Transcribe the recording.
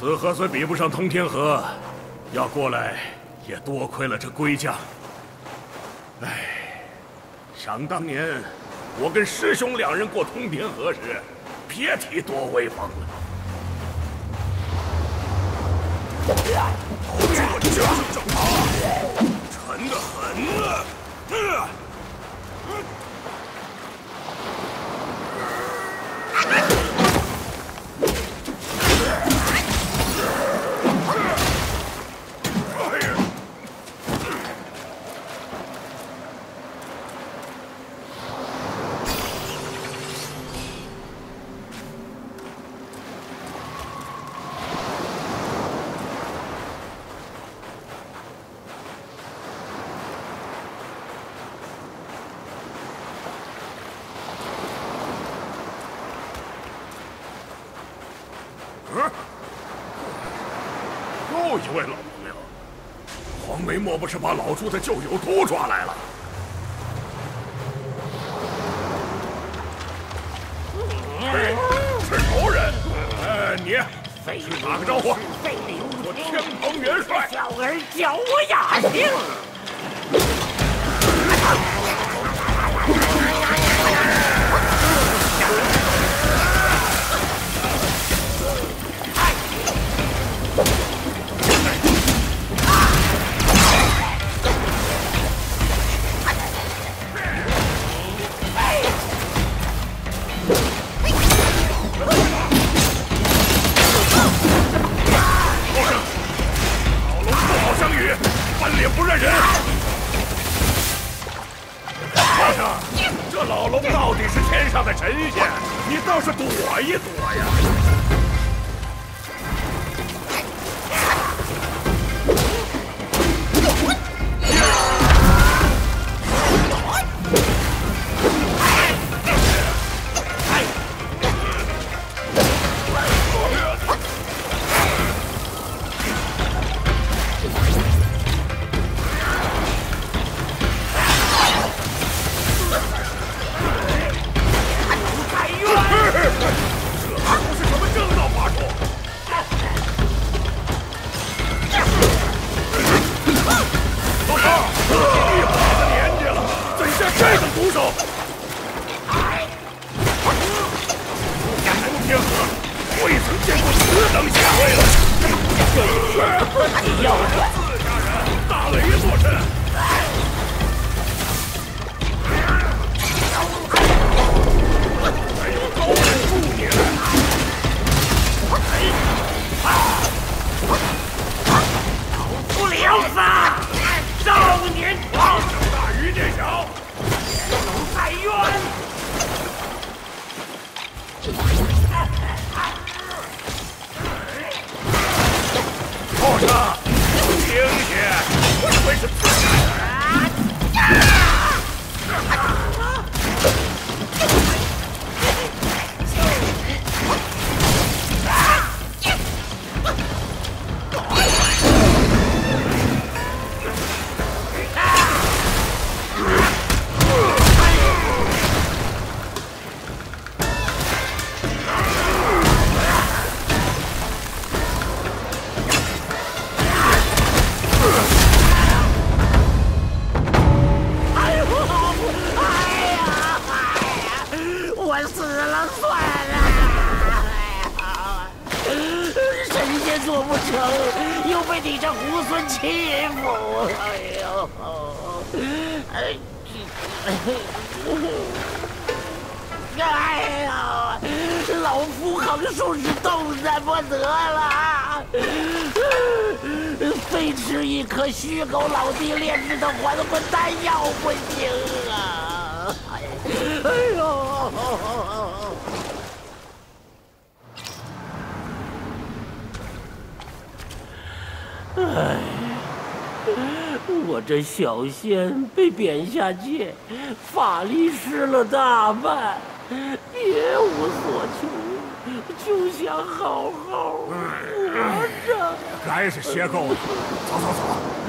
此河虽比不上通天河，要过来也多亏了这龟将。哎，想当年我跟师兄两人过通天河时，别提多威风了。这就是正他，沉得很啊！又一位老朋友，黄梅莫不是把老朱的旧友都抓来了？是仇人。你去打个招呼。我天蓬元帅。 小儿叫我雅兴。 不认人！皇上，这老龙到底是天上的神仙，你倒是躲一躲呀！ 老夫横竖是动弹不得了，非吃一颗虚狗老弟炼制的还魂丹药不行啊！哎呦！哎，我这小仙被贬下界，法力失了大半，别无所求，就想好好活着。 该是歇够了，走走走。